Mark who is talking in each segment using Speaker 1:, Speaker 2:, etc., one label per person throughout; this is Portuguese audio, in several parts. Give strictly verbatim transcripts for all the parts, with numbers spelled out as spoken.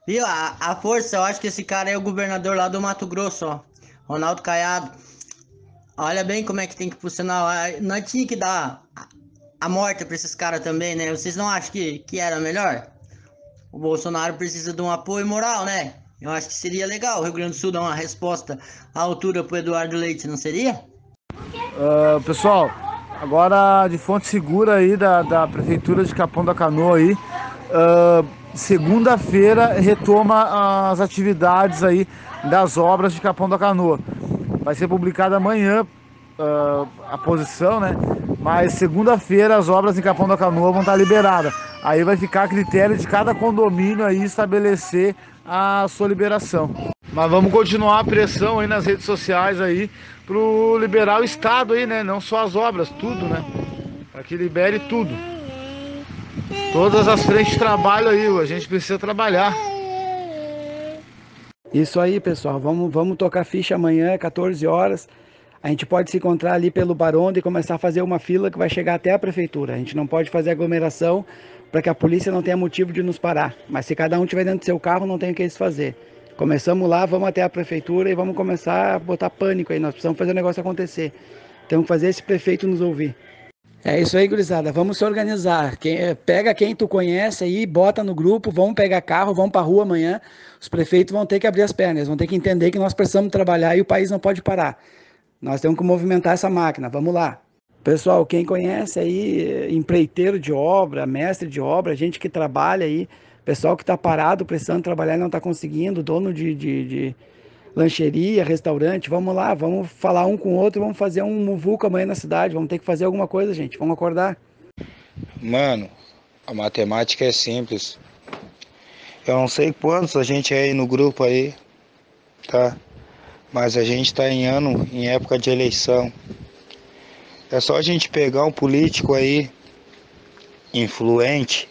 Speaker 1: Viu? A, a força, eu acho que esse cara é o governador lá do Mato Grosso, ó. Ronaldo Caiado. Olha bem como é que tem que funcionar. Ah, nós tinha que dar a, a morte pra esses caras também, né? Vocês não acham que, que era melhor? O Bolsonaro precisa de um apoio moral, né? Eu acho que seria legal o Rio Grande do Sul dar uma resposta à altura pro Eduardo Leite, não seria?
Speaker 2: Ah, pessoal, agora de fonte segura aí da, da Prefeitura de Capão da Canoa aí, ah, segunda-feira retoma as atividades aí das obras de Capão da Canoa. Vai ser publicada amanhã, ah, a posição, né? Mas segunda-feira as obras em Capão da Canoa vão estar liberadas. Aí vai ficar a critério de cada condomínio aí estabelecer a sua liberação. Mas vamos continuar a pressão aí nas redes sociais aí pro liberar o Estado aí, né? Não só as obras, tudo, né? Para que libere tudo. Todas as frentes de trabalho aí, a gente precisa trabalhar.
Speaker 3: Isso aí, pessoal. Vamos, vamos tocar ficha amanhã, quatorze horas. A gente pode se encontrar ali pelo Baronda e começar a fazer uma fila que vai chegar até a prefeitura. A gente não pode fazer aglomeração para que a polícia não tenha motivo de nos parar. Mas se cada um tiver dentro do seu carro, não tem o que eles fazer. Começamos lá, vamos até a prefeitura e vamos começar a botar pânico aí. Nós precisamos fazer o negócio acontecer. Temos que fazer esse prefeito nos ouvir. É isso aí, gurizada. Vamos se organizar. Quem, eh, pega quem tu conhece aí, bota no grupo, vamos pegar carro, vamos pra rua amanhã. Os prefeitos vão ter que abrir as pernas, vão ter que entender que nós precisamos trabalhar e o país não pode parar. Nós temos que movimentar essa máquina. Vamos lá. Pessoal, quem conhece aí, eh, empreiteiro de obra, mestre de obra, gente que trabalha aí, pessoal que está parado, precisando trabalhar e não está conseguindo, dono de, de, de lancheria, restaurante, vamos lá, vamos falar um com o outro, vamos fazer um muvuca amanhã na cidade, vamos ter que fazer alguma coisa, gente, vamos acordar.
Speaker 4: Mano, a matemática é simples. Eu não sei quantos a gente é aí no grupo aí, tá? Mas a gente tá em ano, em época de eleição. É só a gente pegar um político aí, influente,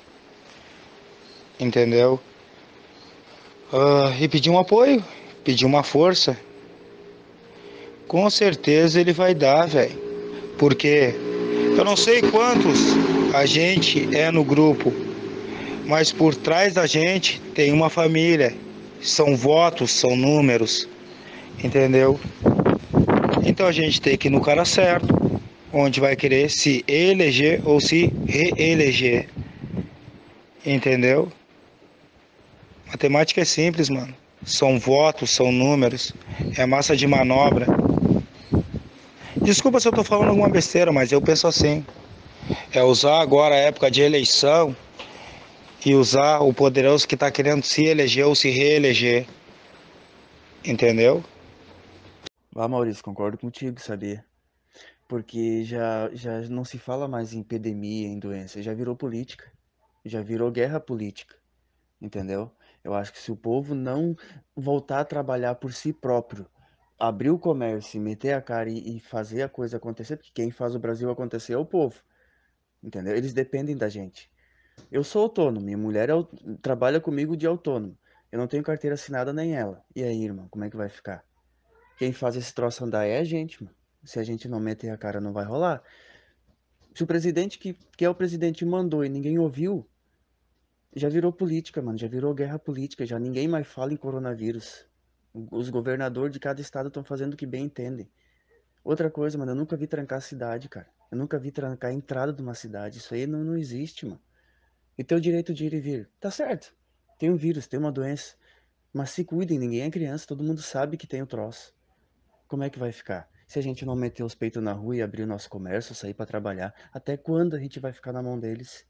Speaker 4: entendeu? Ah, e pedir um apoio, pedir uma força. Com certeza ele vai dar, velho. Porque eu não sei quantos a gente é no grupo, mas por trás da gente tem uma família. São votos, são números, entendeu? Então a gente tem que ir no cara certo, onde vai querer se eleger ou se reeleger, entendeu? Matemática é simples, mano. São votos, são números, é massa de manobra. Desculpa se eu tô falando alguma besteira, mas eu penso assim. É usar agora a época de eleição e usar o poderoso que tá querendo se eleger ou se reeleger, entendeu?
Speaker 5: Ah, Maurício, concordo contigo, sabia? Porque já, já não se fala mais em epidemia, em doença, já virou política, já virou guerra política, entendeu? Eu acho que se o povo não voltar a trabalhar por si próprio, abrir o comércio, e meter a cara e, e fazer a coisa acontecer, porque quem faz o Brasil acontecer é o povo, entendeu? Eles dependem da gente. Eu sou autônomo, minha mulher é, au- trabalha comigo de autônomo. Eu não tenho carteira assinada nem ela. E aí, irmão, como é que vai ficar? Quem faz esse troço andar é a gente, mano. Se a gente não meter a cara, não vai rolar. Se o presidente que, que é o presidente mandou e ninguém ouviu, já virou política, mano. Já virou guerra política. Já ninguém mais fala em coronavírus. Os governadores de cada estado estão fazendo o que bem entendem. Outra coisa, mano, eu nunca vi trancar a cidade, cara. Eu nunca vi trancar a entrada de uma cidade. Isso aí não, não existe, mano. E ter o direito de ir e vir. Tá certo. Tem um vírus, tem uma doença. Mas se cuidem, ninguém é criança, todo mundo sabe que tem o troço. Como é que vai ficar? Se a gente não meter os peitos na rua e abrir o nosso comércio, sair para trabalhar, até quando a gente vai ficar na mão deles?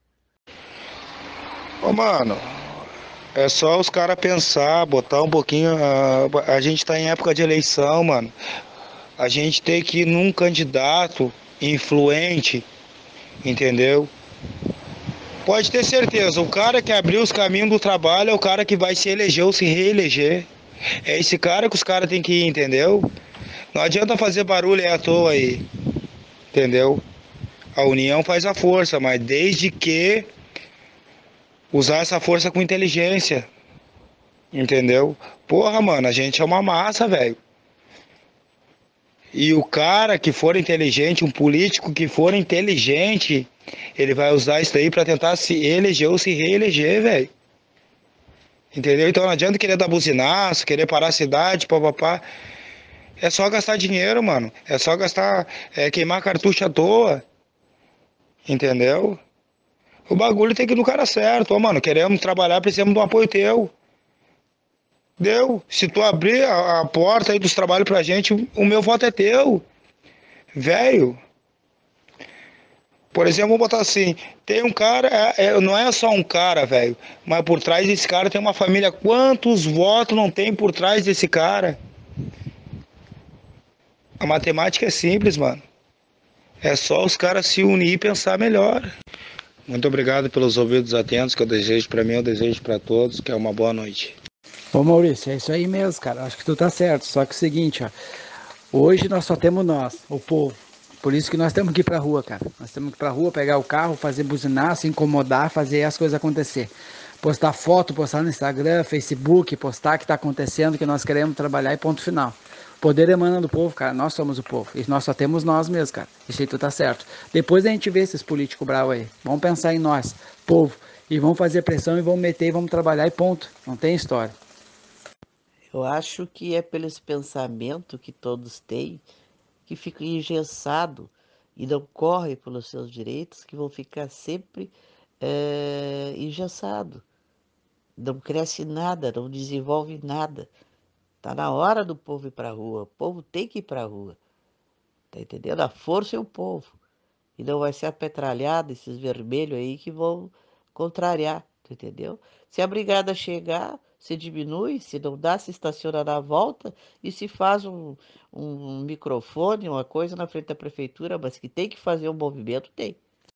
Speaker 4: Ô, mano, é só os caras pensar, botar um pouquinho. A, a gente tá em época de eleição, mano. A gente tem que ir num candidato influente, entendeu? Pode ter certeza, o cara que abriu os caminhos do trabalho é o cara que vai se eleger ou se reeleger. É esse cara que os caras têm que ir, entendeu? Não adianta fazer barulho aí à toa aí, entendeu? A união faz a força, mas desde que usar essa força com inteligência, entendeu? Porra, mano, a gente é uma massa, velho. E o cara que for inteligente, um político que for inteligente, ele vai usar isso daí pra tentar se eleger ou se reeleger, velho. Entendeu? Então não adianta querer dar buzinaço, querer parar a cidade, papapá. É só gastar dinheiro, mano. É só gastar, é, queimar cartucho à toa. Entendeu? O bagulho tem que ir no cara certo. Ô, mano, queremos trabalhar, precisamos de um apoio teu. Deu. Se tu abrir a, a porta aí dos trabalhos pra gente, o meu voto é teu. Velho. Por exemplo, vamos botar assim, tem um cara, é, é, não é só um cara, velho, mas por trás desse cara tem uma família. Quantos votos não tem por trás desse cara? A matemática é simples, mano. É só os caras se unir e pensar melhor. Muito obrigado pelos ouvidos atentos que eu desejo pra mim, eu desejo pra todos, que é uma boa noite.
Speaker 3: Ô Maurício, é isso aí mesmo, cara. Acho que tu tá certo. Só que é o seguinte, ó. Hoje nós só temos nós, o povo. Por isso que nós temos que ir pra rua, cara. Nós temos que ir pra rua, pegar o carro, fazer buzinar, se incomodar, fazer as coisas acontecer. Postar foto, postar no Instagram, Facebook, postar que tá acontecendo, que nós queremos trabalhar e ponto final. O poder emana do povo, cara. Nós somos o povo. E nós só temos nós mesmos, cara. Isso aí tu tá certo. Depois a gente vê esses políticos bravos aí. Vamos pensar em nós, povo. E vamos fazer pressão e vamos meter e vamos trabalhar e ponto. Não tem história.
Speaker 6: Eu acho que é pelo esse pensamento que todos têm, que fica engessado e não corre pelos seus direitos, que vão ficar sempre é, engessado. Não cresce nada, não desenvolve nada. Tá na hora do povo ir para a rua. O povo tem que ir para a rua. Tá entendendo? A força é o povo. E não vai ser a petralhada, esses vermelhos aí que vão contrariar, tu entendeu? Se a brigada chegar, se diminui, se não dá, se estaciona na volta e se faz um, um microfone, uma coisa na frente da prefeitura, mas que tem que fazer um movimento, tem.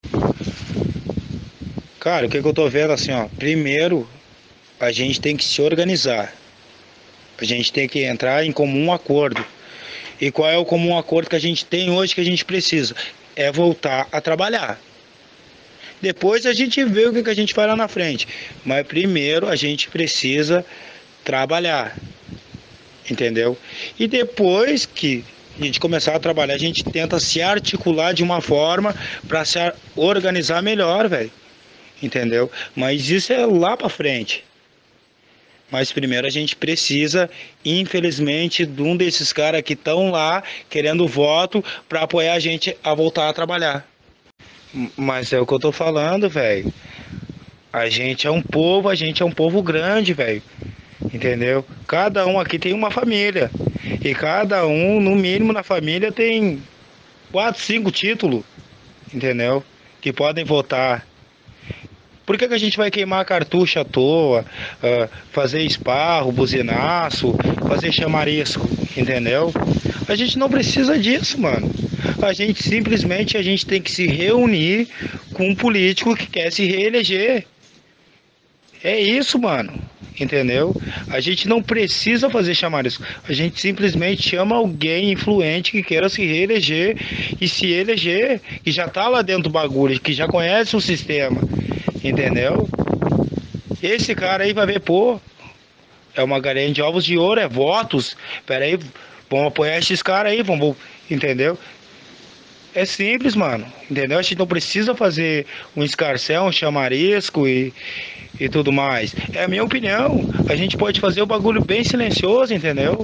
Speaker 4: Cara, o que, que eu tô vendo assim, ó. Primeiro, a gente tem que se organizar. A gente tem que entrar em comum acordo. E qual é o comum acordo que a gente tem hoje que a gente precisa? É voltar a trabalhar. Depois a gente vê o que, que a gente vai lá na frente. Mas primeiro a gente precisa trabalhar. Entendeu? E depois que a gente começar a trabalhar, a gente tenta se articular de uma forma para se organizar melhor, velho. Entendeu? Mas isso é lá para frente. Mas primeiro a gente precisa, infelizmente, de um desses caras que estão lá querendo voto para apoiar a gente a voltar a trabalhar. Mas é o que eu tô falando, velho. A gente é um povo, a gente é um povo grande, velho. Entendeu? Cada um aqui tem uma família. E cada um, no mínimo, na família tem quatro, cinco títulos. Entendeu? Que podem votar. Por que, que a gente vai queimar cartucho à toa, uh, fazer esparro, buzinaço, fazer chamarisco, entendeu? A gente não precisa disso, mano. A gente simplesmente a gente tem que se reunir com um político que quer se reeleger. É isso, mano. Entendeu? A gente não precisa fazer chamarisco. A gente simplesmente chama alguém influente que queira se reeleger e se eleger, que já tá lá dentro do bagulho, que já conhece o sistema. Entendeu? Esse cara aí vai ver, pô, é uma galinha de ovos de ouro, é votos. Pera aí, vamos apoiar esses caras aí, vamos, entendeu? É simples, mano, entendeu? A gente não precisa fazer um escarcéu, um chamarisco e, e tudo mais. É a minha opinião. A gente pode fazer o bagulho bem silencioso, entendeu?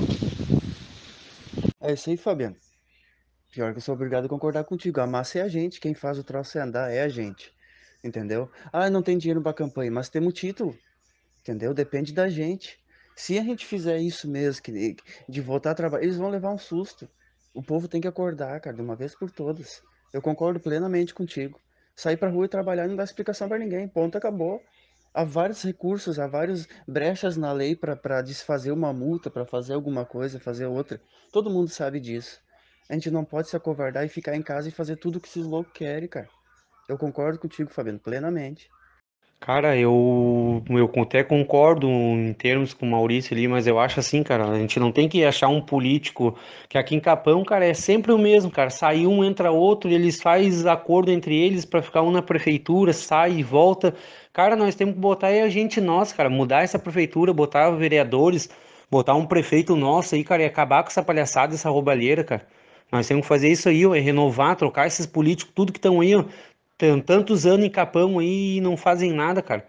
Speaker 5: É isso aí, Fabiano. Pior que eu sou obrigado a concordar contigo. A massa é a gente, quem faz o troço andar é a gente. Entendeu? Ah, não tem dinheiro para campanha, mas temos título. Entendeu? Depende da gente. Se a gente fizer isso mesmo, que, de voltar a trabalhar, eles vão levar um susto. O povo tem que acordar, cara, de uma vez por todas. Eu concordo plenamente contigo. Sair pra rua e trabalhar não dá explicação para ninguém. Ponto, acabou. Há vários recursos, há várias brechas na lei para desfazer uma multa, para fazer alguma coisa, fazer outra. Todo mundo sabe disso. A gente não pode se acovardar e ficar em casa e fazer tudo que esses loucos querem, cara. Eu concordo contigo, Fabiano, plenamente.
Speaker 7: Cara, eu, eu até concordo em termos com o Maurício ali, mas eu acho assim, cara, a gente não tem que achar um político que aqui em Capão, cara, é sempre o mesmo, cara. Sai um, entra outro, eles fazem acordo entre eles pra ficar um na prefeitura, sai e volta. Cara, nós temos que botar aí a gente nós, cara, mudar essa prefeitura, botar vereadores, botar um prefeito nosso aí, cara, e acabar com essa palhaçada, essa roubalheira, cara. Nós temos que fazer isso aí, ó, é renovar, trocar esses políticos, tudo que estão aí, ó. Tem tantos anos em Capão aí e não fazem nada, cara.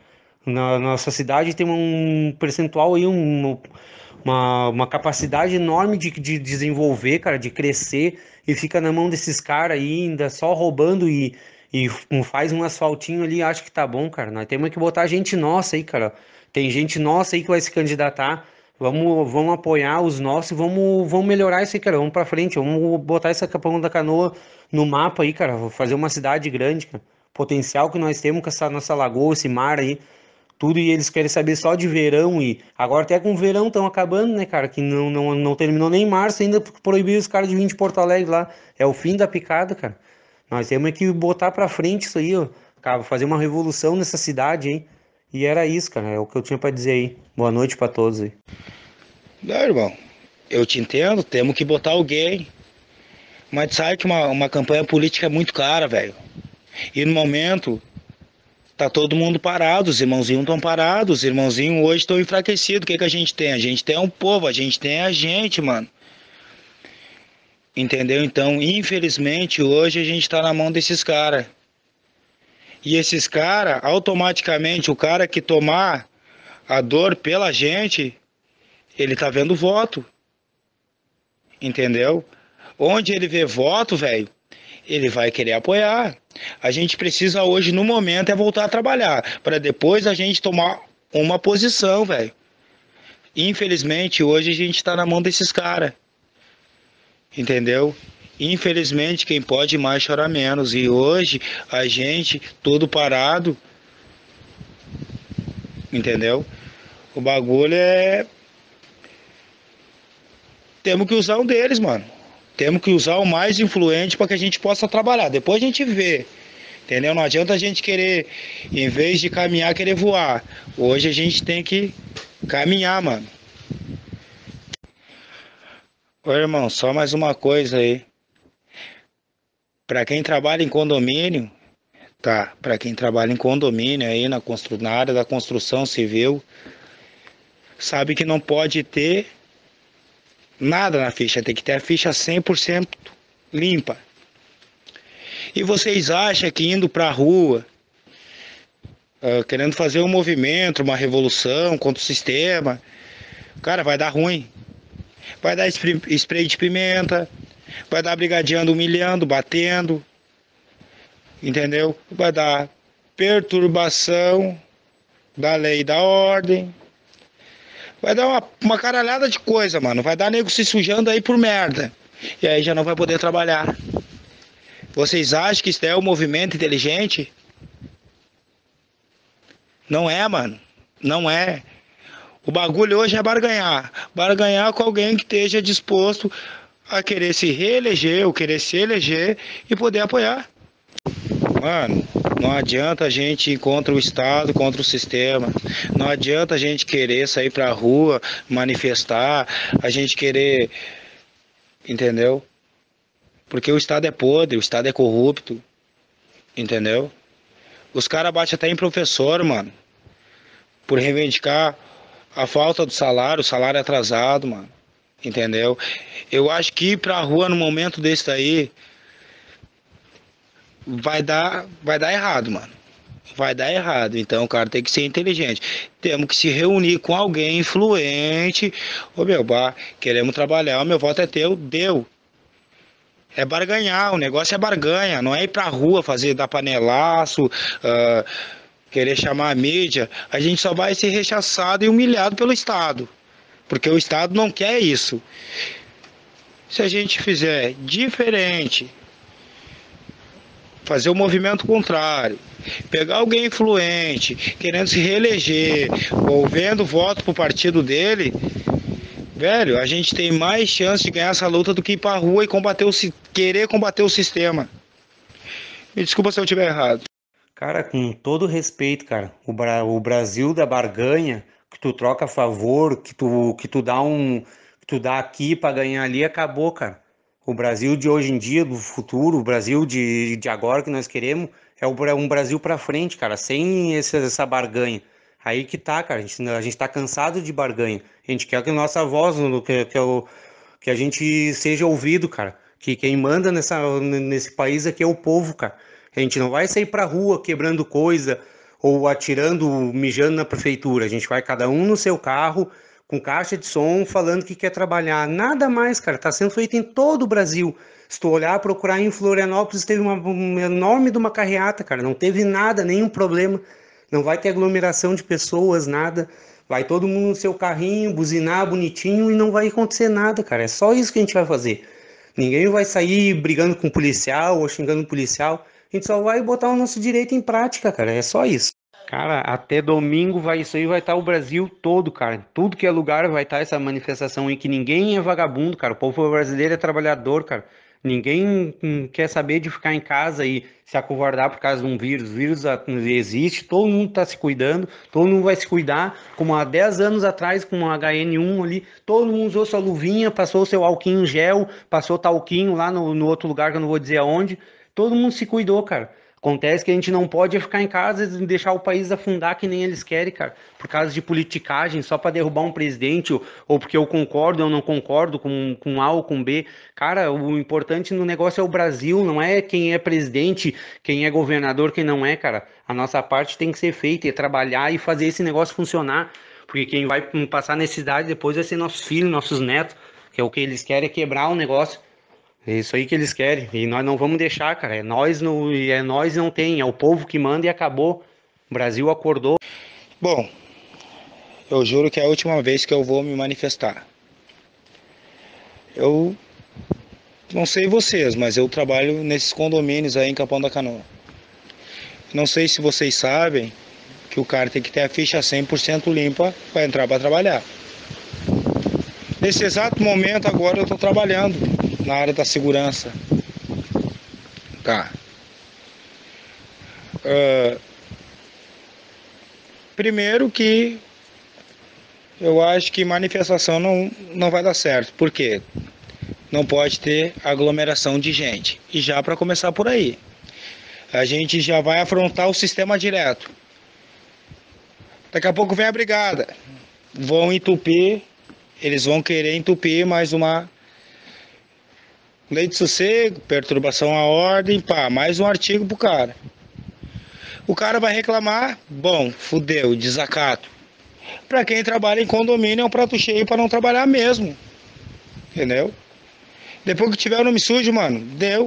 Speaker 7: Na nossa cidade tem um percentual aí, um, uma, uma capacidade enorme de, de desenvolver, cara, de crescer, e fica na mão desses caras aí, ainda só roubando e, e faz um asfaltinho ali, acho que tá bom, cara. Nós temos que botar gente nossa aí, cara. Tem gente nossa aí que vai se candidatar. Vamos, vamos apoiar os nossos e vamos, vamos melhorar isso aí, cara. Vamos pra frente, vamos botar essa Capão da Canoa no mapa aí, cara. Fazer uma cidade grande, cara. Potencial que nós temos com essa nossa lagoa, esse mar aí, tudo, e eles querem saber só de verão, e agora até com o verão estão acabando, né, cara, que não, não, não terminou nem em março ainda, porque proibiram os caras de vir de Porto Alegre lá, é o fim da picada, cara. Nós temos que botar pra frente isso aí, ó, cara, fazer uma revolução nessa cidade, hein, e era isso, cara, é o que eu tinha pra dizer aí. Boa noite pra todos aí.
Speaker 4: Não, irmão, eu te entendo, temos que botar alguém, mas tu sabe que uma, uma campanha política é muito cara, velho, e no momento tá todo mundo parado, os irmãozinhos estão parados, os irmãozinhos hoje estão enfraquecidos. O que que a gente tem? A gente tem um povo, a gente tem a gente, mano. Entendeu? Então, infelizmente, hoje a gente tá na mão desses caras. E esses caras, automaticamente, o cara que tomar a dor pela gente, ele tá vendo voto. Entendeu? Onde ele vê voto, velho, ele vai querer apoiar. A gente precisa hoje, no momento, é voltar a trabalhar, para depois a gente tomar uma posição, velho. Infelizmente, hoje a gente tá na mão desses caras. Entendeu? Infelizmente, quem pode mais chora menos. E hoje, a gente, todo parado, entendeu? O bagulho é... Temos que usar um deles, mano. Temos que usar o mais influente para que a gente possa trabalhar. Depois a gente vê, entendeu? Não adianta a gente querer, em vez de caminhar, querer voar. Hoje a gente tem que caminhar, mano. Ô, irmão, só mais uma coisa aí. Para quem trabalha em condomínio, tá? Para quem trabalha em condomínio aí na, constru... na área da construção civil, sabe que não pode ter nada na ficha, tem que ter a ficha cem por cento limpa. E vocês acham que indo pra rua, uh, querendo fazer um movimento, uma revolução contra o sistema, cara, vai dar ruim. Vai dar spray de pimenta, vai dar brigadeando, humilhando, batendo, entendeu? Vai dar perturbação da lei e da ordem. Vai dar uma, uma caralhada de coisa, mano. Vai dar nego se sujando aí por merda. E aí já não vai poder trabalhar. Vocês acham que isso é um movimento inteligente? Não é, mano. Não é. O bagulho hoje é barganhar. Barganhar com alguém que esteja disposto a querer se reeleger ou querer se eleger e poder apoiar. Mano, não adianta a gente ir contra o Estado, contra o sistema. Não adianta a gente querer sair pra rua, manifestar, a gente querer... Entendeu? Porque o Estado é podre, o Estado é corrupto. Entendeu? Os caras batem até em professor, mano. Por reivindicar a falta do salário, o salário atrasado, mano. Entendeu? Eu acho que ir pra rua no momento desse daí vai dar, vai dar errado, mano. Vai dar errado. Então, cara, tem que ser inteligente. Temos que se reunir com alguém influente. Ô, meu, bah, queremos trabalhar, o meu voto é teu, deu. É barganhar, o negócio é barganha. Não é ir pra rua fazer, dar panelaço, uh, querer chamar a mídia. A gente só vai ser rechaçado e humilhado pelo Estado. Porque o Estado não quer isso. Se a gente fizer diferente, fazer o movimento contrário, pegar alguém influente, querendo se reeleger, ou vendo voto pro partido dele, velho, a gente tem mais chance de ganhar essa luta do que ir pra rua e combater o, querer combater o sistema. Me desculpa se eu estiver errado.
Speaker 7: Cara, com todo respeito, cara, o, Bra o Brasil da barganha, que tu troca a favor, que tu, que tu dá um, que tu dá aqui pra ganhar ali, acabou, cara. O Brasil de hoje em dia, do futuro, o Brasil de, de agora que nós queremos, é um Brasil pra frente, cara, sem essa, essa barganha. Aí que tá, cara, a gente, a gente tá cansado de barganha. A gente quer que a nossa voz, que, que, o, que a gente seja ouvido, cara. Que quem manda nessa, nesse país aqui é o povo, cara. A gente não vai sair pra rua quebrando coisa ou atirando, mijando na prefeitura. A gente vai cada um no seu carro, com caixa de som, falando que quer trabalhar. Nada mais, cara. Está sendo feito em todo o Brasil. Se tu olhar, procurar em Florianópolis, teve uma, uma enorme de uma carreata, cara. Não teve nada, nenhum problema. Não vai ter aglomeração de pessoas, nada. Vai todo mundo no seu carrinho, buzinar bonitinho e não vai acontecer nada, cara. É só isso que a gente vai fazer. Ninguém vai sair brigando com o policial ou xingando o policial. A gente só vai botar o nosso direito em prática, cara. É só isso. Cara, até domingo vai isso aí, vai estar o Brasil todo, cara. Tudo que é lugar vai estar essa manifestação aí, que ninguém é vagabundo, cara. O povo brasileiro é trabalhador, cara. Ninguém hum, quer saber de ficar em casa e se acovardar por causa de um vírus. O vírus ah, existe, todo mundo está se cuidando, todo mundo vai se cuidar. Como há dez anos atrás, com o H N um ali, todo mundo usou sua luvinha, passou seu alquinho gel, passou talquinho lá no, no outro lugar que eu não vou dizer aonde. Todo mundo se cuidou, cara. Acontece que a gente não pode ficar em casa e deixar o país afundar que nem eles querem, cara, por causa de politicagem, só para derrubar um presidente, ou, ou porque eu concordo ou não concordo com, com A ou com B. Cara, o importante no negócio é o Brasil, não é quem é presidente, quem é governador, quem não é, cara. A nossa parte tem que ser feita, é trabalhar e fazer esse negócio funcionar, porque quem vai passar necessidade depois vai ser nossos filhos, nossos netos, que é o que eles querem, é quebrar o negócio. É isso aí que eles querem. E nós não vamos deixar, cara. É nós não, é nós não tem. É o povo que manda e acabou. O Brasil acordou.
Speaker 4: Bom, eu juro que é a última vez que eu vou me manifestar. Eu não sei vocês, mas eu trabalho nesses condomínios aí em Capão da Canoa. Não sei se vocês sabem que o cara tem que ter a ficha cem por cento limpa para entrar para trabalhar. Nesse exato momento agora eu estou trabalhando na área da segurança. Tá. Uh, primeiro que eu acho que manifestação não, não vai dar certo. Por quê? Não pode ter aglomeração de gente. E já para começar por aí, a gente já vai afrontar o sistema direto. Daqui a pouco vem a brigada. Vão entupir, eles vão querer entupir mais uma lei de sossego, perturbação à ordem, pá, mais um artigo pro cara. O cara vai reclamar, bom, fudeu, desacato. Pra quem trabalha em condomínio é um prato cheio pra não trabalhar mesmo. Entendeu? Depois que tiver o nome sujo, mano, deu.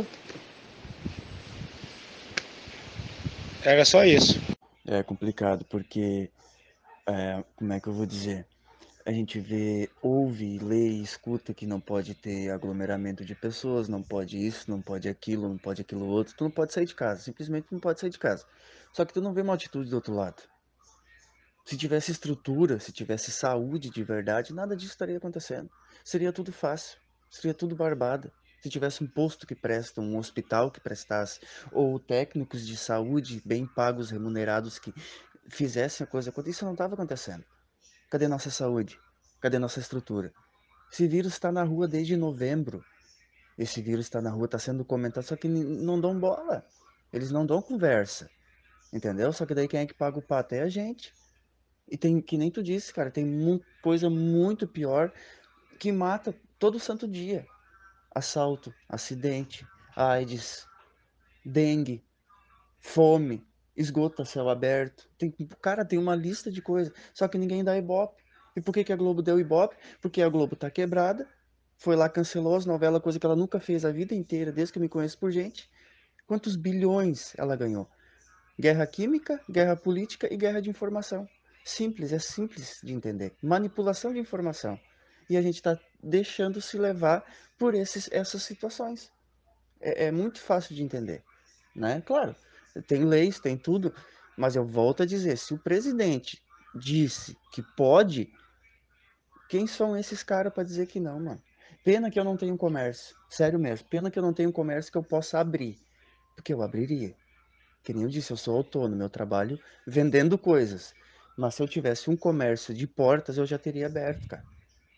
Speaker 4: Era só isso.
Speaker 5: É complicado porque, é, como é que eu vou dizer? A gente vê, ouve, lê e escuta que não pode ter aglomeramento de pessoas, não pode isso, não pode aquilo, não pode aquilo outro. Tu não pode sair de casa, simplesmente não pode sair de casa. Só que tu não vê uma atitude do outro lado. Se tivesse estrutura, se tivesse saúde de verdade, nada disso estaria acontecendo. Seria tudo fácil, seria tudo barbada. Se tivesse um posto que presta, um hospital que prestasse, ou técnicos de saúde bem pagos, remunerados, que fizessem a coisa acontecer, isso não estava acontecendo. Cadê nossa saúde? Cadê nossa estrutura? Esse vírus está na rua desde novembro. Esse vírus está na rua, está sendo comentado, só que não dão bola. Eles não dão conversa. Entendeu? Só que daí quem é que paga o pato é a gente. E tem, que nem tu disse, cara, tem mu- coisa muito pior que mata todo santo dia. Assalto, acidente, AIDS, dengue, fome, esgoto a céu aberto. Tem, cara, tem uma lista de coisas, só que ninguém dá ibope. E por que, que a Globo deu ibope? Porque a Globo tá quebrada, foi lá, cancelou as novelas, coisa que ela nunca fez a vida inteira, desde que eu me conheço por gente. Quantos bilhões ela ganhou? Guerra química, guerra política e guerra de informação. Simples, é simples de entender. Manipulação de informação. E a gente está deixando se levar por esses, essas situações. É, é muito fácil de entender, né? Claro, tem leis, tem tudo, mas eu volto a dizer, se o presidente disse que pode, quem são esses caras para dizer que não, mano? Pena que eu não tenho comércio, sério mesmo, pena que eu não tenho comércio que eu possa abrir, porque eu abriria. Que nem eu disse, eu sou autônomo, eu trabalho vendendo coisas, mas se eu tivesse um comércio de portas, eu já teria aberto, cara.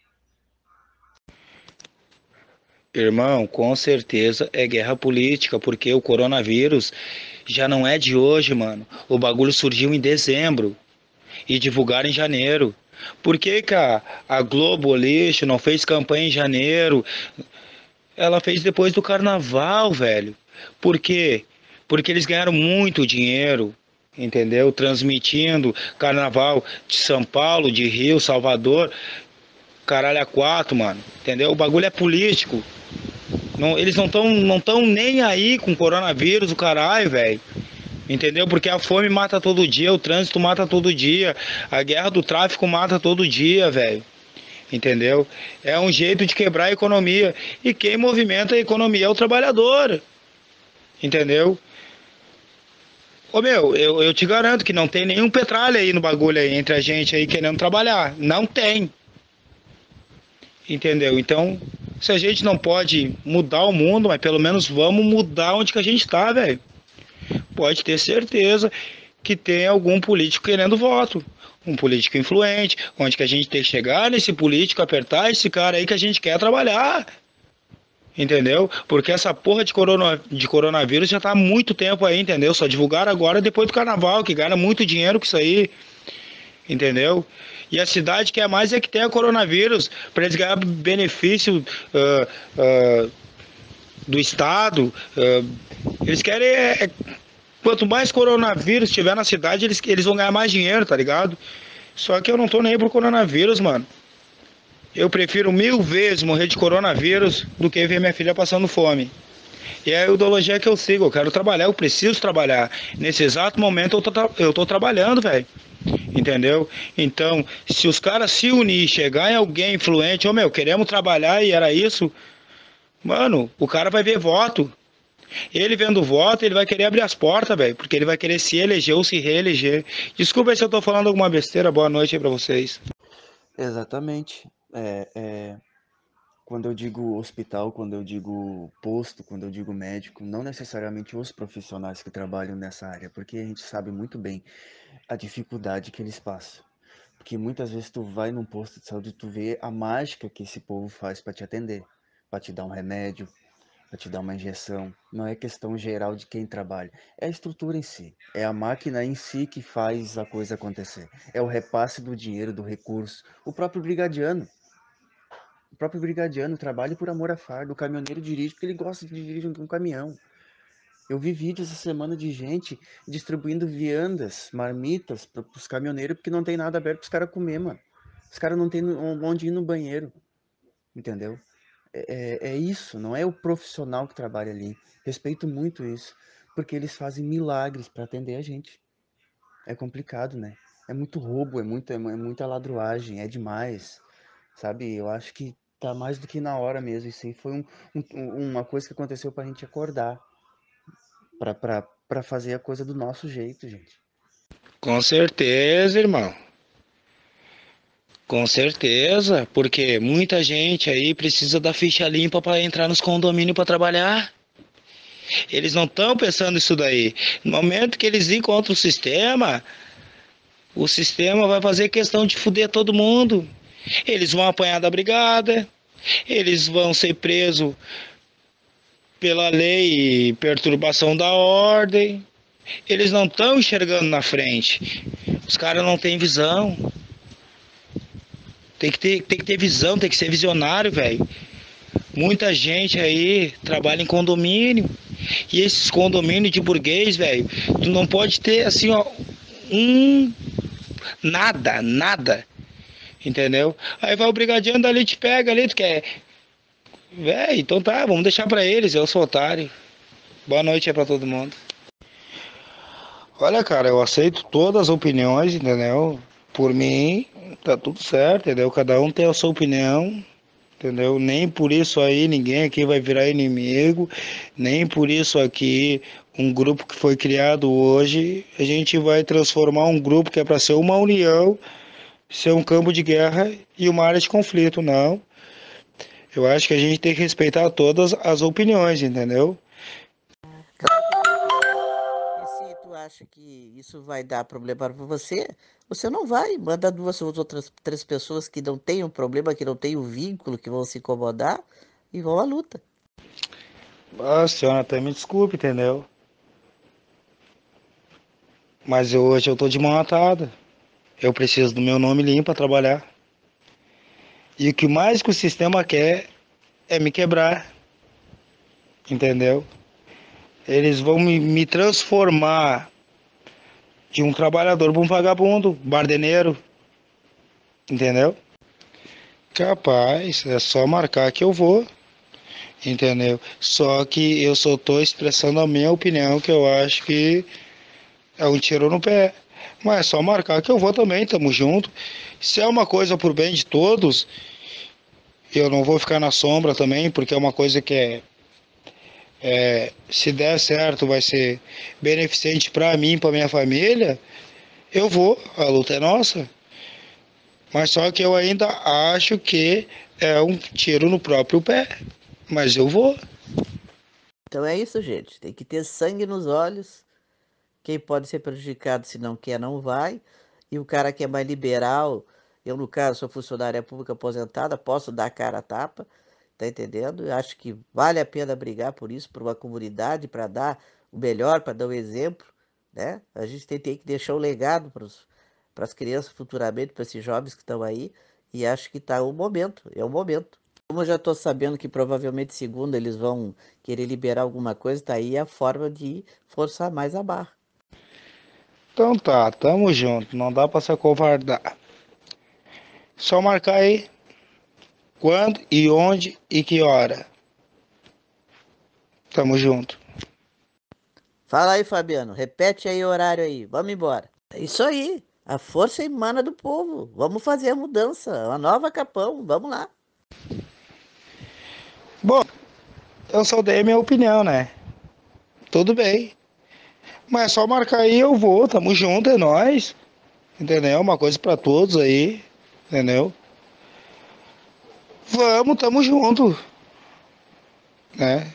Speaker 4: Irmão, com certeza é guerra política, porque o coronavírus já não é de hoje, mano. O bagulho surgiu em dezembro e divulgaram em janeiro. Por que, cara, a Globo lixo não fez campanha em janeiro? Ela fez depois do carnaval, velho. Por quê? Porque eles ganharam muito dinheiro entendeu? Transmitindo carnaval de São Paulo, de Rio, Salvador, caralho a quatro, mano, entendeu? O bagulho é político. Não, eles não estão não tão nem aí com coronavírus, o caralho, velho. Entendeu? Porque a fome mata todo dia, o trânsito mata todo dia, a guerra do tráfico mata todo dia, velho. Entendeu? É um jeito de quebrar a economia. E quem movimenta a economia é o trabalhador. Entendeu? Ô meu, eu, eu te garanto que não tem nenhum petralha aí no bagulho aí, entre a gente aí querendo trabalhar. Não tem. Entendeu? Então, se a gente não pode mudar o mundo, mas pelo menos vamos mudar onde que a gente tá, velho. Pode ter certeza que tem algum político querendo voto. Um político influente, onde que a gente tem que chegar nesse político, apertar esse cara aí que a gente quer trabalhar. Entendeu? Porque essa porra de, corona, de coronavírus já tá há muito tempo aí, entendeu? Só divulgaram agora depois do carnaval, que ganha muito dinheiro com isso aí. Entendeu? E a cidade quer mais é que tenha coronavírus, para eles ganhar benefício uh, uh, do Estado. Uh, eles querem. É, quanto mais coronavírus tiver na cidade, eles, eles vão ganhar mais dinheiro, tá ligado? Só que eu não tô nem aí pro coronavírus, mano. Eu prefiro mil vezes morrer de coronavírus do que ver minha filha passando fome. E é a ideologia que eu sigo. Eu quero trabalhar, eu preciso trabalhar. Nesse exato momento eu tô, tra eu tô trabalhando, velho. Entendeu? Então, se os caras se unir, chegar em alguém influente, ô meu, queremos trabalhar e era isso, mano, o cara vai ver voto. Ele vendo voto, ele vai querer abrir as portas, velho, porque ele vai querer se eleger ou se reeleger. Desculpa se eu tô falando alguma besteira, boa noite aí pra vocês.
Speaker 5: Exatamente. É, é, quando eu digo hospital, quando eu digo posto, quando eu digo médico, não necessariamente os profissionais que trabalham nessa área, porque a gente sabe muito bem a dificuldade que eles passam. Porque muitas vezes tu vai num posto de saúde e tu vê a mágica que esse povo faz para te atender, para te dar um remédio, para te dar uma injeção. Não é questão geral de quem trabalha, é a estrutura em si, é a máquina em si que faz a coisa acontecer. É o repasse do dinheiro, do recurso. O próprio brigadiano, o próprio brigadiano trabalha por amor à farda. O caminhoneiro dirige porque ele gosta de dirigir um caminhão. Eu vi vídeos essa semana de gente distribuindo viandas, marmitas para os caminhoneiros porque não tem nada aberto para os caras comer, mano. Os caras não tem onde ir no banheiro, entendeu? É, é, é isso, não é o profissional que trabalha ali. Respeito muito isso, porque eles fazem milagres para atender a gente. É complicado, né? É muito roubo, é, muito, é muita ladruagem, é demais, sabe? Eu acho que tá mais do que na hora mesmo. Isso aí foi um, um, uma coisa que aconteceu pra gente acordar, pra, pra, pra fazer a coisa do nosso jeito, gente.
Speaker 4: Com certeza, irmão. Com certeza, porque muita gente aí precisa da ficha limpa para entrar nos condomínios para trabalhar. Eles não estão pensando nisso daí. No momento que eles encontram o sistema, o sistema vai fazer questão de fuder todo mundo. Eles vão apanhar da brigada, eles vão ser presos pela lei e perturbação da ordem. Eles não estão enxergando na frente. Os caras não têm visão. Tem que ter, tem que ter visão, tem que ser visionário, velho. Muita gente aí trabalha em condomínio. E esses condomínios de burguês, velho, tu não pode ter assim, ó, um nada, nada. Entendeu? Aí vai o brigadiano dali, te pega ali, tu quer. Velho, então tá, vamos deixar pra eles, eu sou otário. Boa noite aí pra todo mundo. Olha, cara, eu aceito todas as opiniões, entendeu? Por mim, tá tudo certo, entendeu? Cada um tem a sua opinião, entendeu? Nem por isso aí ninguém aqui vai virar inimigo, nem por isso aqui um grupo que foi criado hoje, a gente vai transformar um grupo que é para ser uma união, ser um campo de guerra e uma área de conflito, não. Eu acho que a gente tem que respeitar todas as opiniões, entendeu?
Speaker 6: E se tu acha que isso vai dar problema para você, você não vai. Manda duas ou outras três pessoas que não tenham problema, que não tenham vínculo, que vão se incomodar e vão à luta.
Speaker 4: Ah, senhora, até me desculpe, entendeu? Mas eu, hoje eu tô de mão atada. Eu preciso do meu nome limpo para trabalhar. E o que mais que o sistema quer é me quebrar. Entendeu? Eles vão me, me transformar de um trabalhador para um vagabundo, bardeneiro, entendeu? Capaz, é só marcar que eu vou, entendeu? Só que eu só tô expressando a minha opinião, que eu acho que é um tiro no pé. Mas é só marcar que eu vou também, tamo junto. Se é uma coisa por bem de todos, eu não vou ficar na sombra também, porque é uma coisa que é, é se der certo, vai ser beneficente para mim, para minha família. Eu vou, a luta é nossa. Mas só que eu ainda acho que é um tiro no próprio pé. Mas eu vou.
Speaker 6: Então é isso, gente. Tem que ter sangue nos olhos. Quem pode ser prejudicado se não quer, não vai. E o cara que é mais liberal, eu, no caso, sou funcionária pública aposentada, posso dar a cara a tapa, tá entendendo? Eu acho que vale a pena brigar por isso, por uma comunidade, para dar o melhor, para dar o exemplo, né? A gente tem, tem que deixar o legado para as crianças futuramente, para esses jovens que estão aí, e acho que tá o momento, é o momento. Como eu já estou sabendo que provavelmente segunda eles vão querer liberar alguma coisa, tá aí a forma de forçar mais a barra.
Speaker 4: Então tá, tamo junto. Não dá pra se acovardar. Só marcar aí quando e onde e que hora. Tamo junto.
Speaker 6: Fala aí, Fabiano. Repete aí o horário aí. Vamos embora. É isso aí. A força emana do povo. Vamos fazer a mudança. Uma nova Capão. Vamos lá.
Speaker 4: Bom, eu só dei a minha opinião, né? Tudo bem. Mas é só marcar aí, eu vou. Tamo junto, é nóis. Entendeu? Uma coisa pra todos aí. Entendeu? Vamos, tamo junto. Né?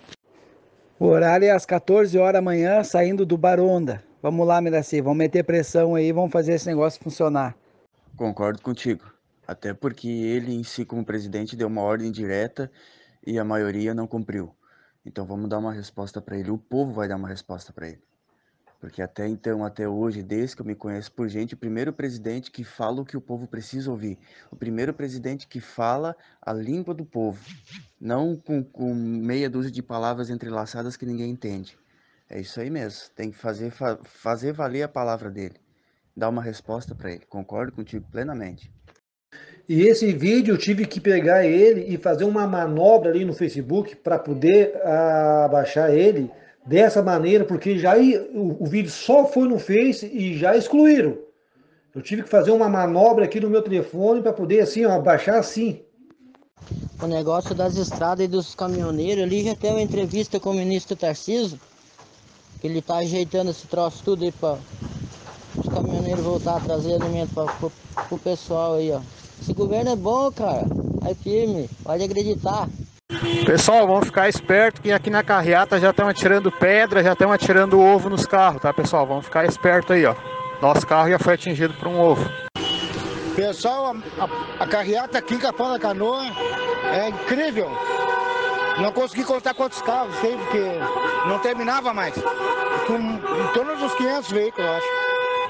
Speaker 3: O horário é às quatorze horas da manhã, saindo do Baronda. Vamos lá, Miraci, vamos meter pressão aí, vamos fazer esse negócio funcionar.
Speaker 5: Concordo contigo. Até porque ele em si, como presidente, deu uma ordem direta e a maioria não cumpriu. Então vamos dar uma resposta para ele. O povo vai dar uma resposta para ele. Porque até então, até hoje, desde que eu me conheço por gente, o primeiro presidente que fala o que o povo precisa ouvir. O primeiro presidente que fala a língua do povo. Não com, com meia dúzia de palavras entrelaçadas que ninguém entende. É isso aí mesmo. Tem que fazer, fa fazer valer a palavra dele. Dar uma resposta para ele. Concordo contigo plenamente.
Speaker 8: E esse vídeo eu tive que pegar ele e fazer uma manobra ali no Facebook para poder abaixar ele dessa maneira, porque já o, o vídeo só foi no Face e já excluíram. Eu tive que fazer uma manobra aqui no meu telefone para poder assim, ó, abaixar assim.
Speaker 1: O negócio das estradas e dos caminhoneiros ali já tem uma entrevista com o ministro Tarcísio, que ele tá ajeitando esse troço tudo aí para os caminhoneiros voltar a trazer alimento para o pessoal aí, ó. Esse governo é bom, cara. É firme, pode acreditar.
Speaker 2: Pessoal, vamos ficar esperto que aqui na carreata já estão atirando pedra, já estão atirando ovo nos carros, tá, pessoal? Vamos ficar esperto aí, ó. Nosso carro já foi atingido por um ovo.
Speaker 9: Pessoal, a, a, a carreata aqui em Capão da Canoa é incrível. Não consegui contar quantos carros tem, porque não terminava mais. Com, em torno dos quinhentos veículos, eu acho.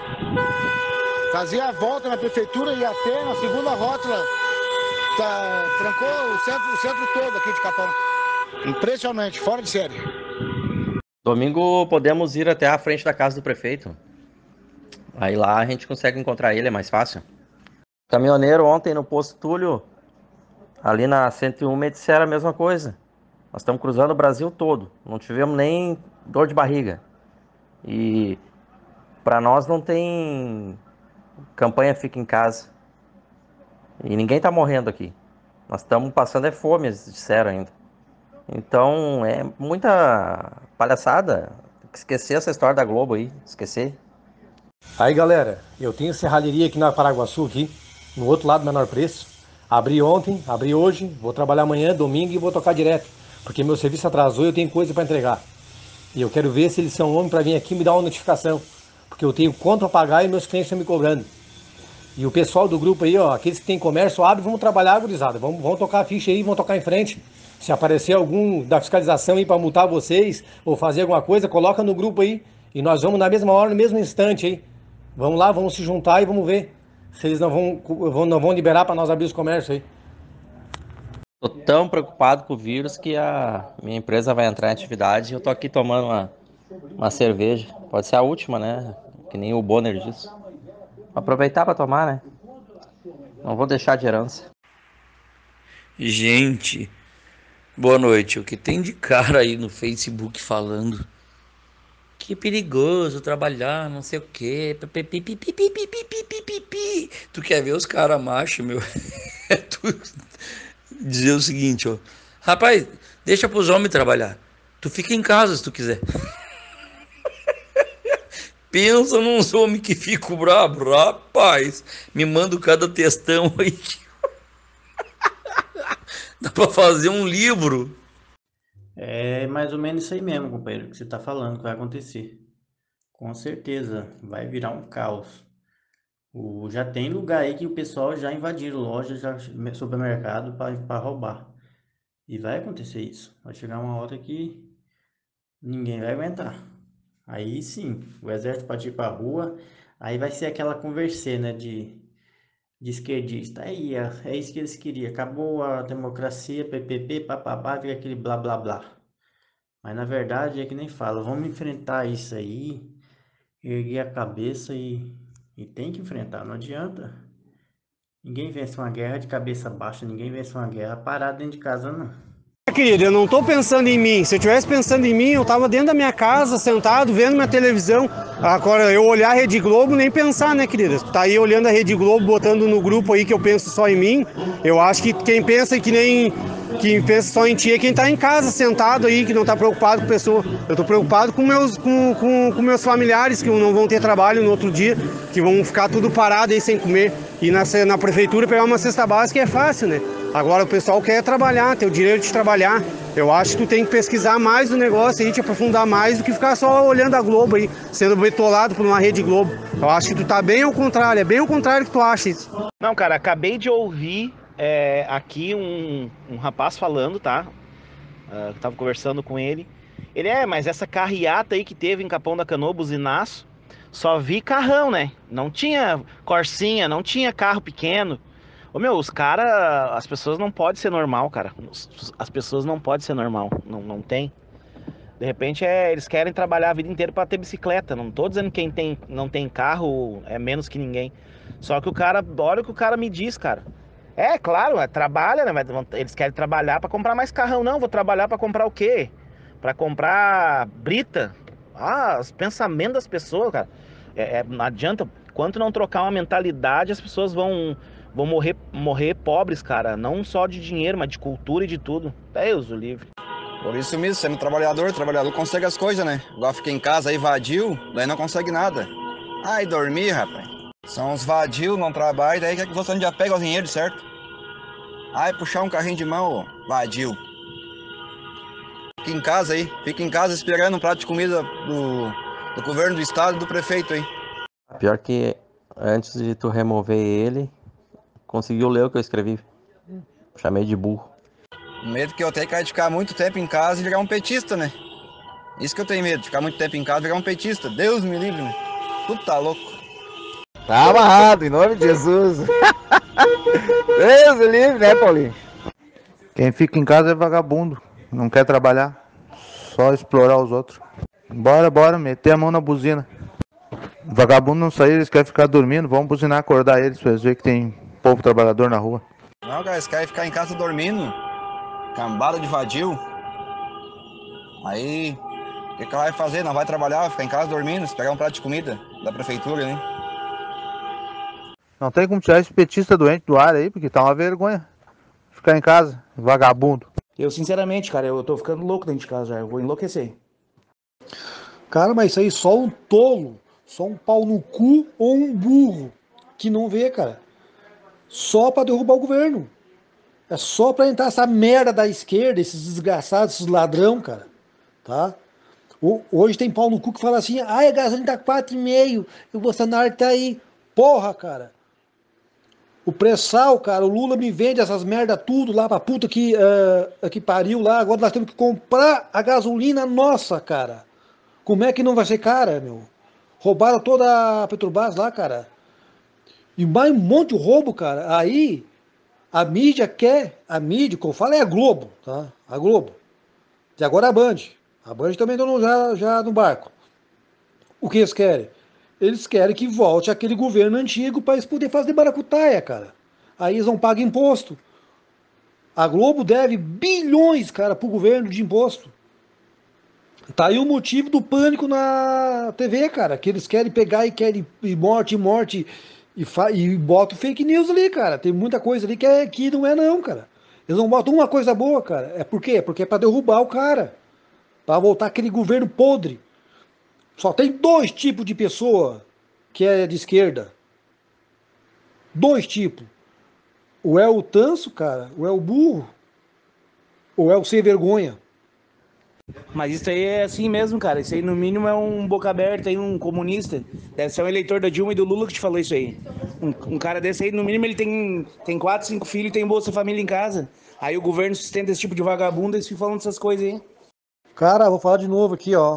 Speaker 9: Fazia a volta na prefeitura e até na segunda rótula tá, trancou o centro, o centro todo aqui de Capão. Impressionante, fora de série.
Speaker 10: Domingo podemos ir até a frente da casa do prefeito. Aí lá a gente consegue encontrar ele, é mais fácil. Caminhoneiro ontem no posto Túlio, ali na cento e um, me disseram a mesma coisa. Nós estamos cruzando o Brasil todo, não tivemos nem dor de barriga. E para nós não tem campanha fica em casa. E ninguém tá morrendo aqui. Nós estamos passando é fome, eles disseram ainda. Então é muita palhaçada. Tem que esquecer essa história da Globo aí, esquecer.
Speaker 8: Aí galera, eu tenho serralheria aqui na Paraguaçu, aqui, no outro lado, menor preço. Abri ontem, abri hoje, vou trabalhar amanhã, domingo e vou tocar direto. Porque meu serviço atrasou e eu tenho coisa para entregar. E eu quero ver se eles são homens para vir aqui me dar uma notificação. Porque eu tenho conta para pagar e meus clientes estão me cobrando. E o pessoal do grupo aí, ó, aqueles que tem comércio, abre, vamos trabalhar, gurizada. Vamos, vamos tocar a ficha aí, vamos tocar em frente. Se aparecer algum da fiscalização aí para multar vocês ou fazer alguma coisa, coloca no grupo aí. E nós vamos na mesma hora, no mesmo instante aí. Vamos lá, vamos se juntar e vamos ver se eles não vão, não vão liberar para nós abrir os comércios aí.
Speaker 10: Tô tão preocupado com o vírus que a minha empresa vai entrar em atividade e eu tô aqui tomando uma, uma cerveja. Pode ser a última, né? que nem o Bonner disse. Aproveitar para tomar, né? Não vou deixar de herança.
Speaker 11: Gente, boa noite. O que tem de cara aí no Facebook falando que é perigoso trabalhar, não sei o quê. Tu quer ver os caras macho, meu? É tu dizer o seguinte, ó. Rapaz, deixa pros homens trabalhar. Tu fica em casa se tu quiser. Pensa nos homens que ficam bravos. Rapaz, me manda cada textão aí. Dá pra fazer um livro.
Speaker 12: É mais ou menos isso aí mesmo, companheiro, que você tá falando que vai acontecer. Com certeza, vai virar um caos. O, já tem lugar aí que o pessoal já invadiram loja, já supermercado para roubar. E vai acontecer isso. Vai chegar uma hora que ninguém vai aguentar. Aí sim, o exército pode ir pra rua, aí vai ser aquela conversa, né, de, de esquerdista. Aí, é, é isso que eles queriam. Acabou a democracia, P P P, papapá, aquele blá blá blá. Mas na verdade é que nem fala, vamos enfrentar isso aí, erguer a cabeça e, e tem que enfrentar, não adianta. Ninguém vence uma guerra de cabeça baixa, ninguém vence uma guerra parada dentro de casa, não.
Speaker 13: Querido, eu não tô pensando em mim. Se eu tivesse pensando em mim, eu tava dentro da minha casa, sentado, vendo minha televisão. Agora, eu olhar a Rede Globo, nem pensar, né, querida? Tá aí olhando a Rede Globo, botando no grupo aí que eu penso só em mim. Eu acho que quem pensa que nem... Quem pensa só em ti é quem tá em casa, sentado aí, que não tá preocupado com pessoa. Eu tô preocupado com meus, com, com, com meus familiares, que não vão ter trabalho no outro dia, que vão ficar tudo parado aí sem comer. E na, na prefeitura pegar uma cesta básica é fácil, né? Agora o pessoal quer trabalhar, tem o direito de trabalhar. Eu acho que tu tem que pesquisar mais o negócio aí, te aprofundar mais do que ficar só olhando a Globo aí, sendo betolado por uma Rede Globo. Eu acho que tu tá bem ao contrário, é bem ao contrário que tu acha isso.
Speaker 14: Não, cara, acabei de ouvir é, aqui um, um rapaz falando, tá? Uh, tava conversando com ele. Ele é, mas essa carreata aí que teve em Capão da Canoa, buzinaço, só vi carrão, né? Não tinha Corsinha, não tinha carro pequeno. Ô meu, os caras, as pessoas não podem ser normal, cara. As pessoas não podem ser normal, não, não tem. De repente é, eles querem trabalhar a vida inteira para ter bicicleta. Não tô dizendo que quem tem, não tem carro é menos que ninguém. Só que o cara, olha o que o cara me diz, cara. É, claro, é, trabalha, né? Mas eles querem trabalhar para comprar mais carrão. Não, vou trabalhar para comprar o quê? Para comprar brita. Ah, os pensamentos das pessoas, cara. É, é, não adianta, quanto não trocar uma mentalidade, as pessoas vão... Vão morrer, morrer pobres, cara. Não só de dinheiro, mas de cultura e de tudo. Deus o livre.
Speaker 15: Por isso mesmo, sendo trabalhador, o trabalhador consegue as coisas, né? Igual fica em casa aí vadio, daí não consegue nada. Ai, dormir, rapaz. São uns vadios, não trabalham, daí quer que você já pega o dinheiro, certo? Ai, puxar um carrinho de mão, ó, vadio. Fica em casa aí, fica em casa esperando um prato de comida do, do governo do estado e do prefeito aí.
Speaker 10: Pior que antes de tu remover ele, conseguiu ler o que eu escrevi. Chamei de burro.
Speaker 15: O medo que eu tenho é de ficar muito tempo em casa e virar um petista, né? Isso que eu tenho medo, de ficar muito tempo em casa e virar um petista. Deus me livre, né? Tudo tá louco.
Speaker 2: Tá amarrado, em nome de Jesus. Deus me livre, né, Paulinho? Quem fica em casa é vagabundo. Não quer trabalhar. Só explorar os outros. Bora, bora, meter a mão na buzina. Vagabundo não sair, eles querem ficar dormindo. Vamos buzinar, acordar eles pra eles verem que tem povo trabalhador na rua.
Speaker 15: Não, cara, eles querem ficar em casa dormindo. Cambada de vadio. Aí, o que, que ela vai fazer? Não vai trabalhar, vai ficar em casa dormindo, se pegar um prato de comida da prefeitura, né?
Speaker 2: Não tem como tirar esse petista doente do ar aí, porque tá uma vergonha. Ficar em casa, vagabundo.
Speaker 3: Eu, sinceramente, cara, eu tô ficando louco dentro de casa já, eu vou enlouquecer.
Speaker 16: Cara, mas isso aí só um tolo, só um pau no cu ou um burro que não vê, cara. Só pra derrubar o governo. É só pra entrar essa merda da esquerda, esses desgraçados, esses ladrão, cara. Tá? Hoje tem pau no cu que fala assim, ai, a gasolina tá quatro e meio, e o Bolsonaro tá aí. Porra, cara. O pré-sal, cara, o Lula me vende essas merda tudo lá pra puta que, uh, que pariu lá. Agora nós temos que comprar a gasolina nossa, cara. Como é que não vai ser cara, meu? Roubaram toda a Petrobras lá, cara. E mais um monte de roubo, cara. Aí, a mídia quer, a mídia, como eu falo, é a Globo, tá? A Globo. E agora a Band. A Band também tá no, já, já no barco. O que eles querem? eles querem que volte aquele governo antigo para eles poderem fazer maracutaia, cara. Aí eles não pagam imposto. A Globo deve bilhões, cara, pro governo de imposto. Tá aí o motivo do pânico na T V, cara, que eles querem pegar e querem ir morte, morte, e, fa e botam fake news ali, cara. Tem muita coisa ali que, é, que não é não, cara. Eles não botam uma coisa boa, cara. É por quê? Porque é pra derrubar o cara. Pra voltar aquele governo podre. Só tem dois tipos de pessoa que é de esquerda. Dois tipos. Ou é o tanso, cara, ou é o burro, ou é o sem vergonha.
Speaker 17: Mas isso aí é assim mesmo, cara. Isso aí no mínimo é um boca aberta aí, um comunista. Deve ser um eleitor da Dilma e do Lula que te falou isso aí. Um, um cara desse aí, no mínimo, ele tem, tem quatro, cinco filhos e tem Bolsa Família em casa. Aí o governo sustenta esse tipo de vagabundo e eles ficam falando essas coisas aí.
Speaker 16: Cara, vou falar de novo aqui, ó.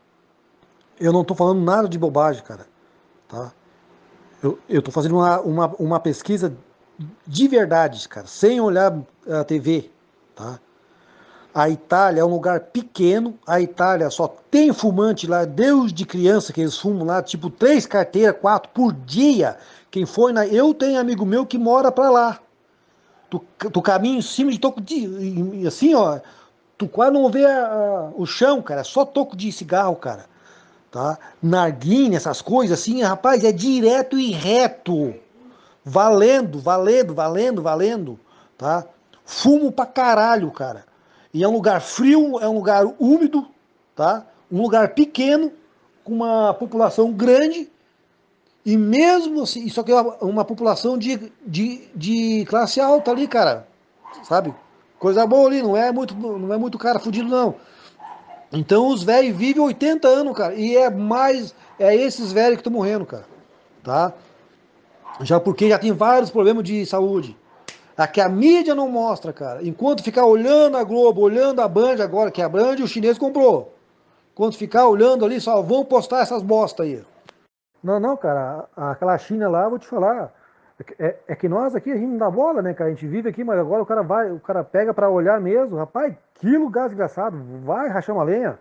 Speaker 16: Eu não tô falando nada de bobagem, cara. Tá? Eu, eu tô fazendo uma, uma, uma pesquisa de verdade, cara, sem olhar a T V, tá? A Itália é um lugar pequeno, a Itália só tem fumante lá, Deus de criança que eles fumam lá, tipo três carteiras, quatro por dia. Quem foi na... Eu tenho amigo meu que mora pra lá. Tu, tu caminha em cima de toco de... assim, ó, tu quase não vê a, a, o chão, cara, é só toco de cigarro, cara. Tá? Narguilha, essas coisas assim, rapaz, é direto e reto. Valendo, valendo, valendo, valendo, tá? Fumo pra caralho, cara. E é um lugar frio, é um lugar úmido, tá? Um lugar pequeno, com uma população grande, e mesmo assim, só que é uma, uma população de, de, de classe alta ali, cara, sabe? Coisa boa ali, não é muito, não é muito cara fudido, não. Então os velhos vivem oitenta anos, cara, e é mais, é esses velhos que estão morrendo, cara, tá? Já porque já tem vários problemas de saúde. Aqui a mídia não mostra, cara. Enquanto ficar olhando a Globo, olhando a Band agora, que a Band o chinês comprou. Enquanto ficar olhando ali, só vão postar essas bosta aí. Não, não, cara. Aquela China lá, vou te falar. É, é que nós aqui, a gente não dá bola, né, cara? A gente vive aqui, mas agora o cara vai, o cara pega pra olhar mesmo. Rapaz, que lugar desgraçado. Vai rachar uma lenha.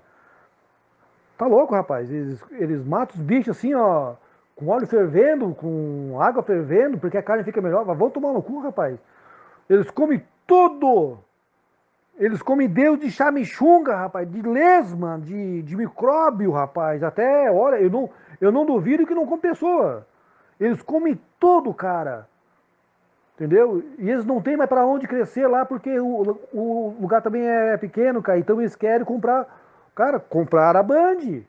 Speaker 16: Tá louco, rapaz. Eles, eles matam os bichos assim, ó. Com óleo fervendo, com água fervendo, porque a carne fica melhor. Mas vão tomar no cu, rapaz. Eles comem tudo. Eles comem Deus de chamichunga, rapaz. De lesma, de, de micróbio, rapaz. Até, olha, eu não, eu não duvido que não come pessoa. Eles comem tudo, cara. Entendeu? E eles não têm mais pra onde crescer lá, porque o, o lugar também é pequeno, cara. Então eles querem comprar. Cara, comprar a Band.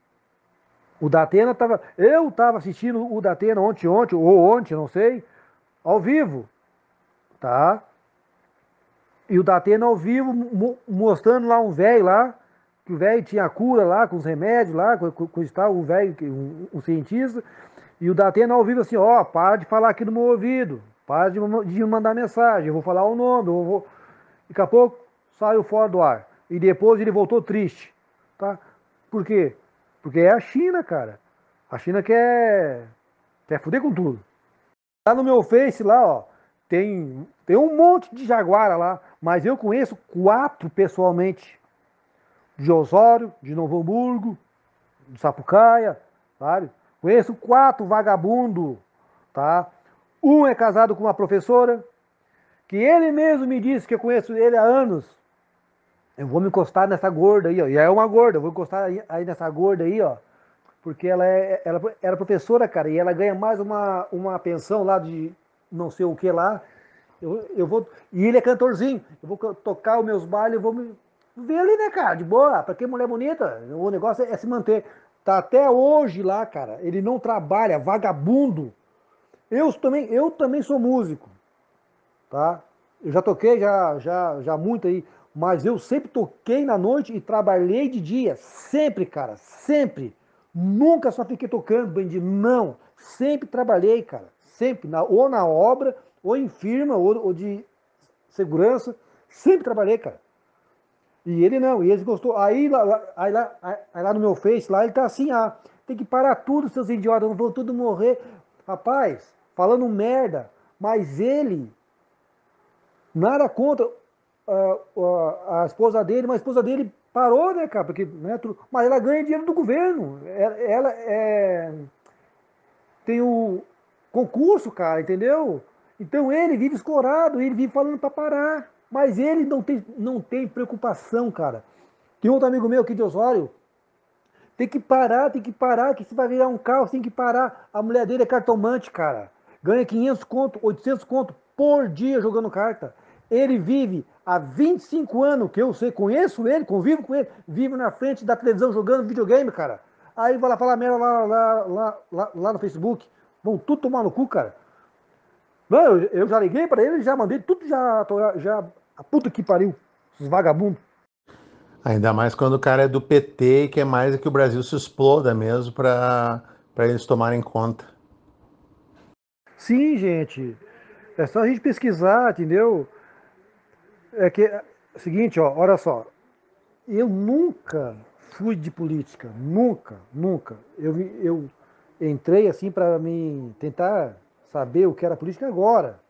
Speaker 16: O Datena tava. Eu tava assistindo o Datena ontem, ontem, ou ontem, não sei, ao vivo. Tá? E o Datena ao vivo mo mostrando lá um velho lá, que o velho tinha cura lá, com os remédios lá, com, com, com o velho, um, um cientista. E o Datena ao vivo assim, ó, para de falar aqui no meu ouvido, para de, de mandar mensagem, eu vou falar o nome, eu vou. Daqui a pouco saiu fora do ar. E depois ele voltou triste. Tá? Por quê? Porque é a China, cara. A China quer, quer fuder com tudo. Lá no meu Face, lá, ó, tem, tem um monte de jaguara lá, mas eu conheço quatro pessoalmente. De Osório, de Novo Hamburgo, de Sapucaia, sabe? Conheço quatro vagabundos, tá? Um é casado com uma professora, que ele mesmo me disse que eu conheço ele há anos. Eu vou me encostar nessa gorda aí, ó. E é uma gorda, eu vou encostar aí, aí nessa gorda aí, ó. Porque ela é, ela era professora, cara, e ela ganha mais uma, uma pensão lá de não sei o que lá. Eu, eu vou, e ele é cantorzinho. Eu vou tocar os meus bailes, eu vou me ver ali, né, cara? De boa, pra que mulher bonita? O negócio é, é se manter. Tá até hoje lá, cara. Ele não trabalha, vagabundo. Eu também, eu também sou músico, tá? Eu já toquei já, já, já muito aí. Mas eu sempre toquei na noite e trabalhei de dia. Sempre, cara. Sempre. Nunca só fiquei tocando, bandido. Não. Sempre trabalhei, cara. Sempre. Na, ou na obra, ou em firma, ou, ou de segurança. Sempre trabalhei, cara. E ele não. E ele gostou. Aí lá, aí, lá, aí lá no meu Face, lá ele tá assim, ah, tem que parar tudo, seus idiotas. Vão tudo morrer. Rapaz, falando merda. Mas ele, nada contra... Uh, uh, a esposa dele, mas a esposa dele parou, né, cara? Porque, né, tudo, mas ela ganha dinheiro do governo. Ela, ela é. tem o concurso, cara, entendeu? Então ele vive escorado, ele vive falando para parar. Mas ele não tem, não tem preocupação, cara. Tem outro amigo meu aqui de Osório, tem que parar, tem que parar, que se vai virar um caos, tem que parar. A mulher dele é cartomante, cara. Ganha quinhentos conto, oitocentos conto por dia jogando carta. Ele vive há vinte e cinco anos, que eu sei, conheço ele, convivo com ele, vive na frente da televisão jogando videogame, cara. Aí vai lá falar merda lá, lá, lá, lá, lá no Facebook. Vão tudo tomar no cu, cara. Não, eu, eu já liguei pra ele, já mandei tudo, já, já, a puta que pariu, esses vagabundos.
Speaker 18: Ainda mais quando o cara é do P T e quer mais é que o Brasil se exploda mesmo para eles tomarem conta.
Speaker 16: Sim, gente. É só a gente pesquisar, entendeu? É que é o seguinte, ó, olha só. Eu nunca fui de política, nunca, nunca. Eu, eu entrei assim para me tentar saber o que era política agora.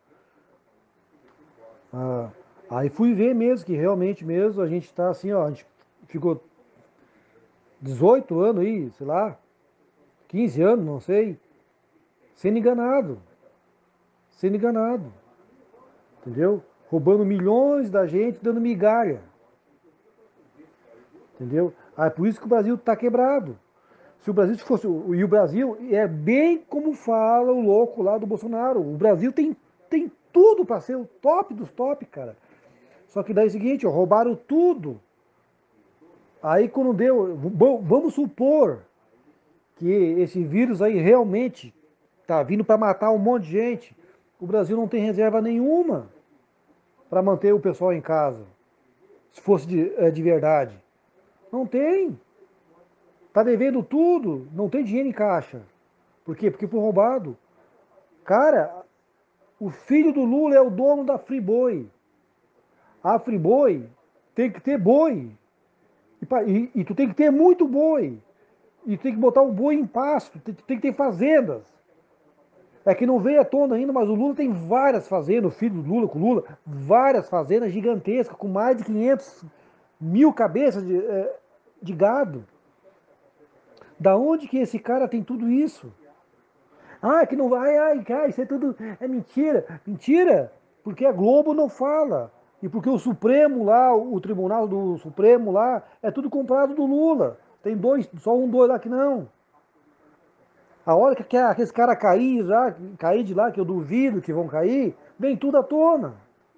Speaker 16: Ah, aí fui ver mesmo que realmente mesmo a gente está assim, ó, a gente ficou dezoito anos aí, sei lá, quinze anos, não sei, sendo enganado. Sendo enganado. Entendeu? Roubando milhões da gente, dando migalha. Entendeu? Ah, é por isso que o Brasil está quebrado. Se o Brasil fosse. E o Brasil é bem como fala o louco lá do Bolsonaro. O Brasil tem, tem tudo para ser o top dos top, cara. Só que daí é o seguinte, ó, roubaram tudo. Aí quando deu. Vamos supor que esse vírus aí realmente tá vindo para matar um monte de gente. O Brasil não tem reserva nenhuma para manter o pessoal em casa. Se fosse de, é, de verdade. Não tem. Tá devendo tudo, não tem dinheiro em caixa. Por quê? Porque foi roubado. Cara, o filho do Lula é o dono da Friboi. A Friboi tem que ter boi. E, e, e tu tem que ter muito boi. E tu tem que botar o boi em pasto. Tem, tem que ter fazendas. É que não veio à tona ainda, mas o Lula tem várias fazendas, o filho do Lula com o Lula, várias fazendas gigantescas, com mais de quinhentos mil cabeças de, de gado. Da onde que esse cara tem tudo isso? Ah, que não vai, ai, ai, isso é tudo, é mentira. Mentira, porque a Globo não fala. E porque o Supremo lá, o Tribunal do Supremo lá, é tudo comprado do Lula. Tem dois, só um, dois lá que não. A hora que aqueles caras cair, já, cair de lá, que eu duvido que vão cair, vem tudo à tona.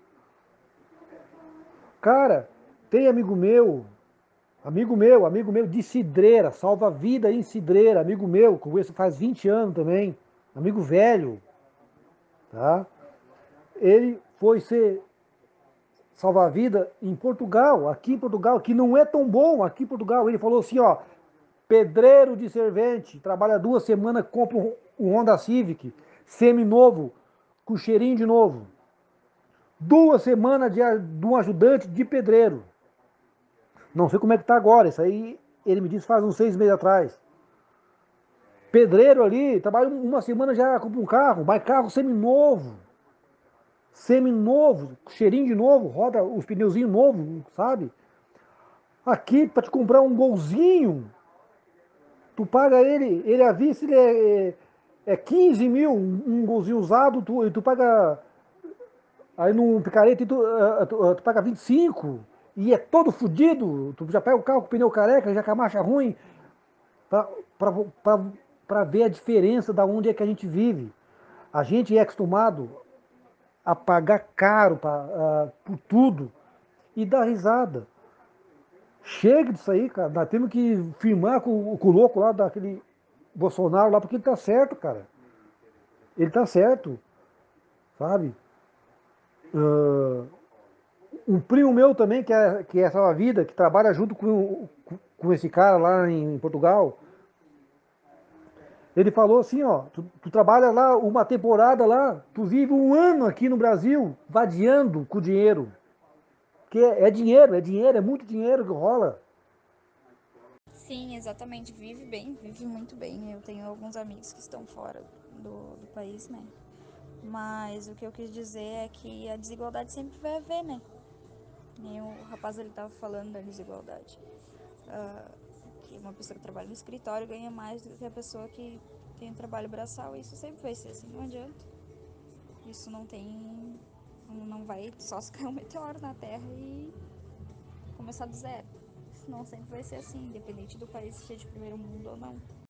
Speaker 16: Cara, tem amigo meu, amigo meu, amigo meu de Cidreira, salva a vida em Cidreira, amigo meu, conheço faz vinte anos também, amigo velho, tá? Ele foi ser salva-vida em Portugal, aqui em Portugal, que não é tão bom aqui em Portugal. Ele falou assim, ó, pedreiro de servente, trabalha duas semanas, compra um Honda Civic, semi-novo, com cheirinho de novo. Duas semanas de, de um ajudante de pedreiro. Não sei como é que tá agora, isso aí ele me disse faz uns seis meses atrás. Pedreiro ali, trabalha uma semana já compra um carro, vai carro semi-novo. Semi-novo, cheirinho de novo, roda os pneuzinhos novos, sabe? Aqui, para te comprar um golzinho, tu paga ele, ele à vista, ele é, é quinze mil, um golzinho usado, tu, e tu paga, aí num picareta, tu, tu, tu paga vinte e cinco, e é todo fodido, tu já pega o carro com o pneu careca, já com a marcha ruim, para ver a diferença da onde é que a gente vive. A gente é acostumado a pagar caro pra, uh, por tudo e dar risada. Chega disso aí, cara. Nós temos que firmar com, com o louco lá daquele Bolsonaro lá, porque ele tá certo, cara. Ele tá certo, sabe? Uh, um primo meu também, que é, que é salva-vida, que trabalha junto com, com esse cara lá em Portugal, ele falou assim, ó, tu, tu trabalha lá uma temporada lá, tu vive um ano aqui no Brasil, vadiando com dinheiro. Porque é, é dinheiro, é dinheiro, é muito dinheiro que rola.
Speaker 19: Sim, exatamente, vive bem, vive muito bem. Eu tenho alguns amigos que estão fora do, do país, né? Mas o que eu quis dizer é que a desigualdade sempre vai haver, né? Nem o rapaz ele tava falando da desigualdade. Uh, que uma pessoa que trabalha no escritório ganha mais do que a pessoa que tem um trabalho braçal, isso sempre vai ser assim, não adianta. Isso não tem, não vai só se cair um meteoro na Terra e começar do zero. Senão sempre vai ser assim, independente do país ser de primeiro mundo ou não.